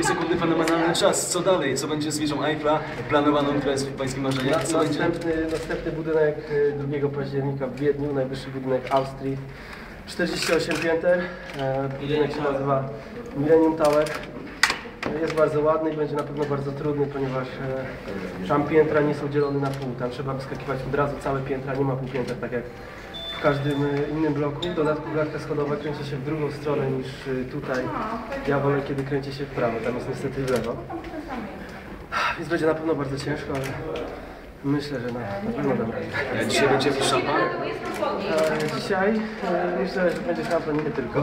sekundy, fenomenalny czas. Co dalej? Co będzie z wieżą Eiffla planowaną, która jest w pańskim marzeniach? Następny budynek 2 października w Wiedniu, najwyższy budynek Austrii. 48 pięter. Budynek się nazywa Millennium Tower. Jest bardzo ładny i będzie na pewno bardzo trudny, ponieważ tam piętra nie są dzielone na pół. Tam trzeba wyskakiwać od razu całe piętra, nie ma półpięter, tak jak w każdym innym bloku. W dodatku klatka schodowa kręci się w drugą stronę niż tutaj. Ja wolę, kiedy kręci się w prawo, tam jest niestety w lewo. Więc będzie na pewno bardzo ciężko, ale myślę, że na pewno dam radę. Dzisiaj będzie jakiś szampan? Dzisiaj myślę, że będzie szampan nie tylko.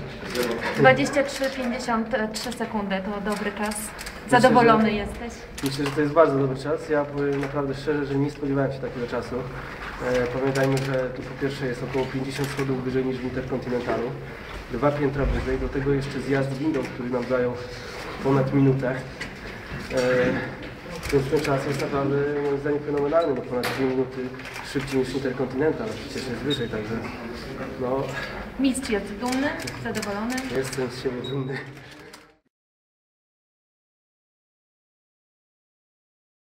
23,53 sekundy to dobry czas. Zadowolony jesteś? Myślę, że to jest bardzo dobry czas. Ja powiem naprawdę szczerze, że nie spodziewałem się takiego czasu. Pamiętajmy, że tu po pierwsze jest około 50 schodów wyżej niż w Interkontynentalu. 2 piętra wyżej, do tego jeszcze zjazd windą, który nam dają ponad minutę. Więc ten czas jest naprawdę moim zdaniem fenomenalny, bo ponad 2 minuty szybciej niż Interkontynental, a przecież jest wyżej, także no... Mistrz jest dumny, zadowolony. Jestem z siebie dumny.